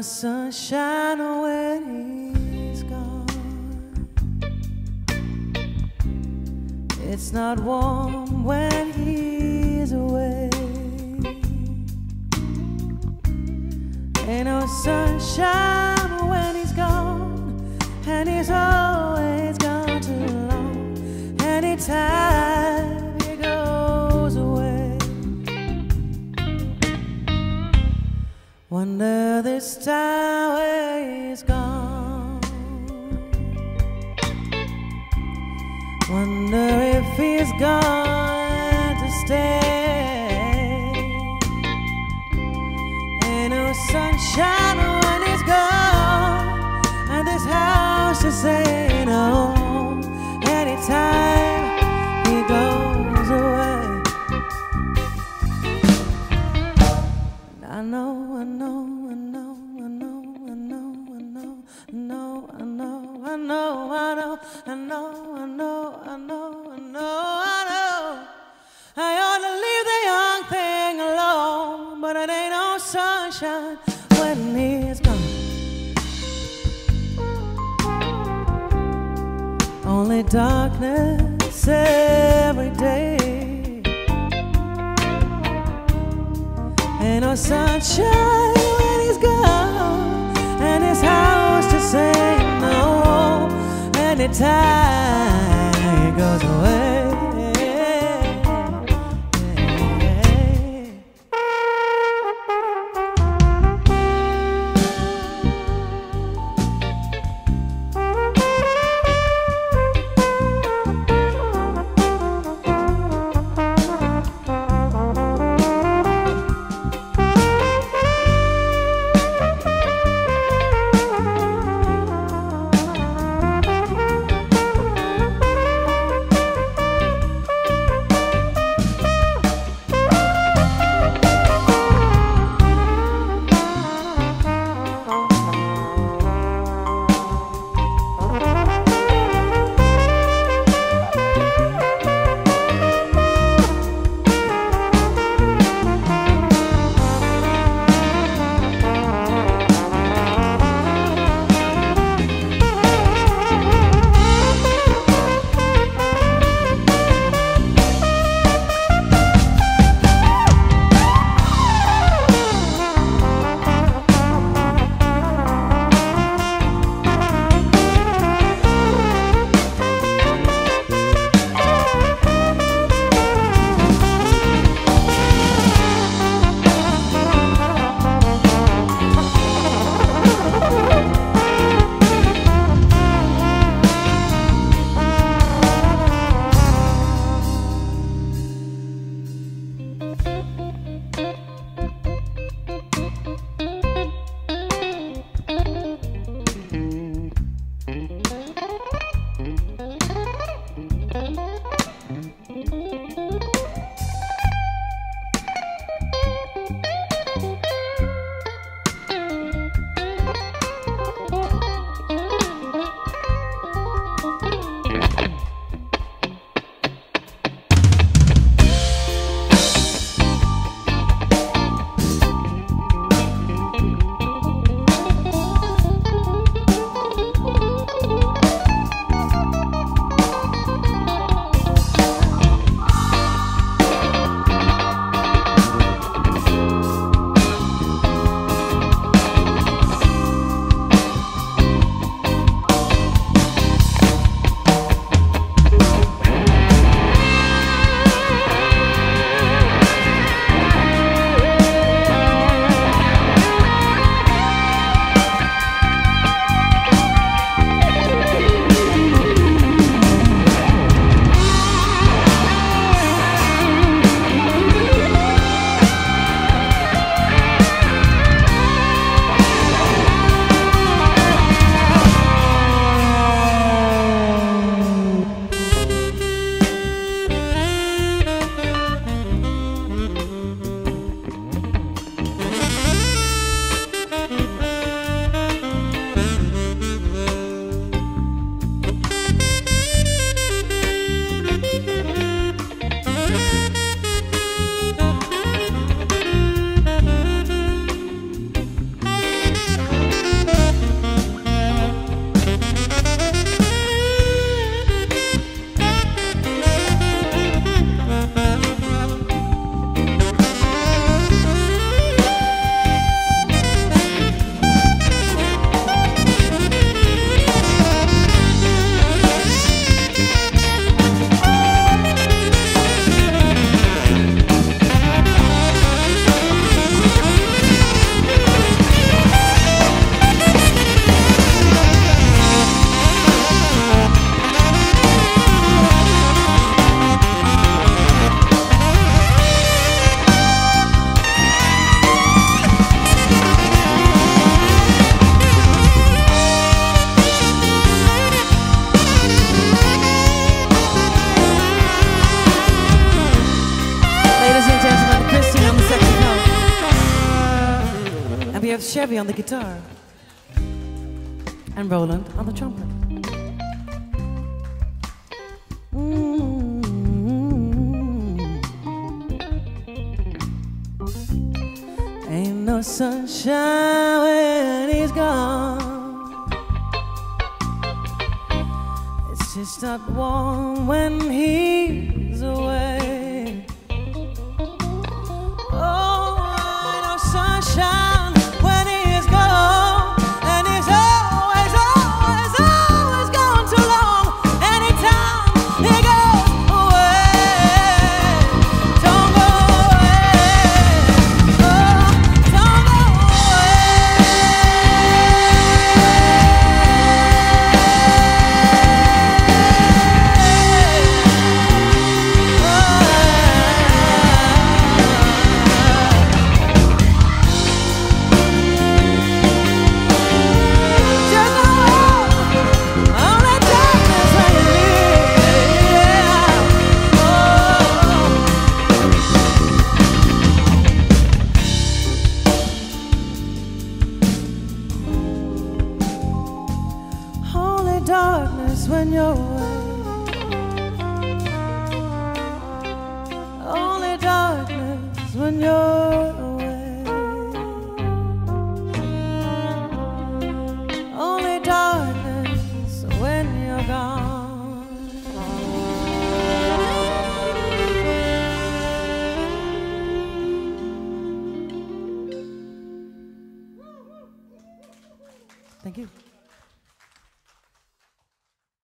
sunshine when he's gone. It's not warm when he's away. Ain't no sunshine when he's gone, and he's always gone too long. Anytime he goes away, wonder this time where he's gone. Wonder if he's gone to stay. Ain't no sunshine when he's gone, and this house just ain't home. Anytime he goes away, and I know, I know, I know, I know, I know, I know, I know, I know, I know, I know, I know, I know, I know, I know, I ought to leave the young thing alone, but it ain't no sunshine when he's gone. Only darkness every day. Ain't no sunshine when he's gone, and his house just ain't no home. Anytime he goes away. Chevy on the guitar, and Roland on the trumpet. Ain't no sunshine when he's gone. It's just not warm when he's away. Oh, ain't no sunshine when he's gone, and he's always, always, always gone too long. Anytime he goes away, don't go away. Oh, don't go darkness when you're away. Only darkness when you're away. Only darkness when you're gone. Thank you.